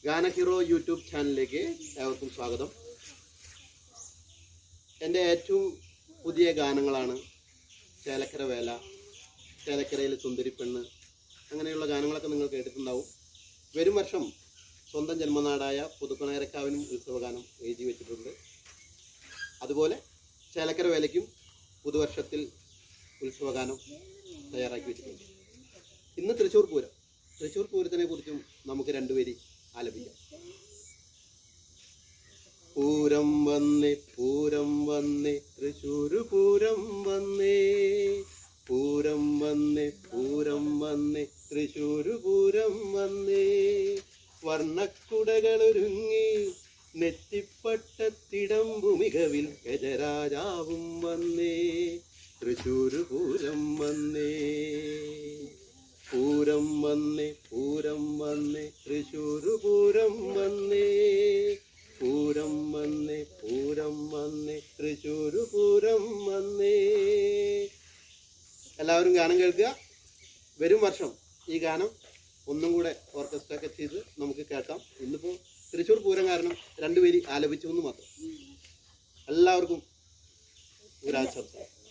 ഗാന hero YouTube ചാനലിലേക്ക് ഏവർക്കും സ്വാഗതം. എൻ്റെ ഏറ്റവും പുതിയ ഗാനങ്ങളാണ് ചേലക്കര വേല, ചേലക്കരയിലെ സുന്ദരി പെണ്ണ്, അങ്ങനെയുള്ള ഗാനങ്ങളൊക്കെ നിങ്ങൾ കേട്ടിട്ടുണ്ടാവും. വരും വർഷം സ്വന്തം ജന്മനാടായ പുതുക്കണേരക്കാവിനും ഉത്സവഗാനം എഴുതി വെച്ചിട്ടുണ്ട്. അതുപോലെ ചേലക്കര വേലയ്ക്കും പുതുവർഷത്തിൽ ഉത്സവഗാനം തയ്യാറാക്കി വെച്ചിട്ടുണ്ട്. ഇന്ന് തൃശ്ശൂർ പൂരത്തിനെ കുറിച്ചും നമുക്ക് രണ്ടുപേരി ആലപിക്കാം. പൂരം വന്നേ തൃശ്ശൂർ പൂരം വന്നേ, പൂരം വന്നേ തൃശ്ശൂർ പൂരം വന്നേ. വർണ്ണക്കുടകളൊരുങ്ങി നെറ്റിപ്പട്ടത്തിടമ്പു മികവിൽ ഗജരാജാവും വന്നേ, തൃശ്ശൂർ പൂരം വന്നേ. പൂരം വന്നേ തൃശ്ശൂർ പൂരം വന്നേ, പൂരം വന്നേ തൃശ്ശൂർ പൂരം വന്നേ. എല്ലാവരും ഗാനം കേൾക്കുക. വരും വർഷം ഈ ഗാനം ഒന്നും കൂടെ ഓർക്കസ്ട്ര ഒക്കെ ചെയ്ത് നമുക്ക് കേൾക്കാം. ഇന്നിപ്പോൾ തൃശ്ശൂർ പൂരം കാരണം രണ്ടുപേരി ആലപിച്ചു എന്ന് മാത്രം. എല്ലാവർക്കും ഒരാശംസ.